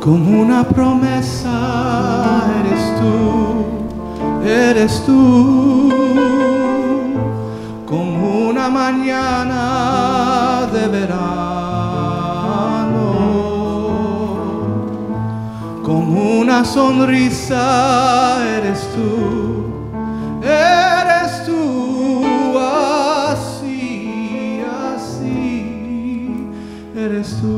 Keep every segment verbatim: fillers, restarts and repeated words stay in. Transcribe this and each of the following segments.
Como una promesa eres tú, eres tú, como una mañana de verano, como una sonrisa eres tú, eres tú, así, así, eres tú.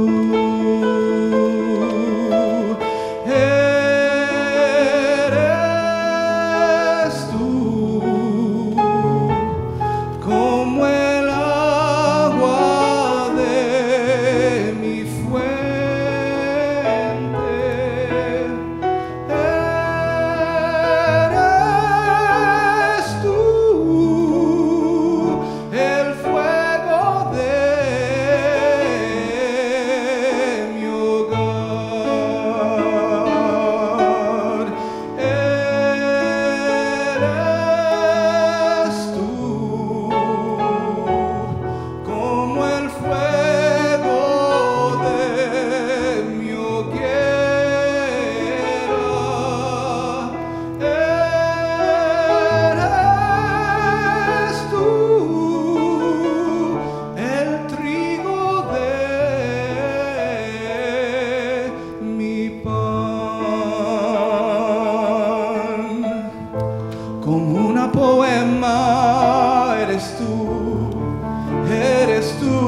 Como una poema eres tú, eres tú,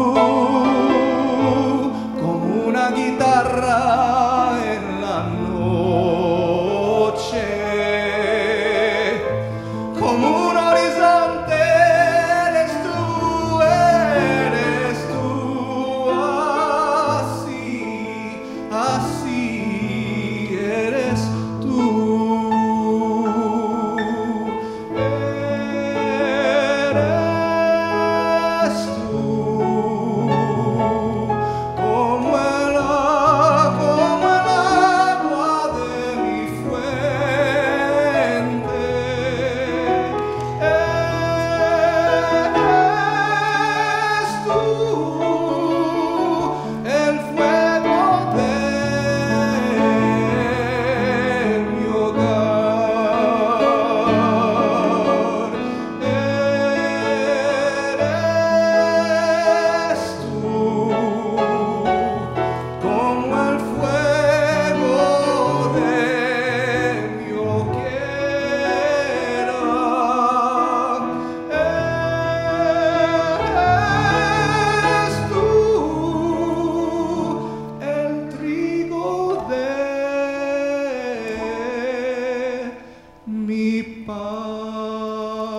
como una guitarra en la noche, como un horizonte eres tú, eres tú, así, así eres tú. Mi paz.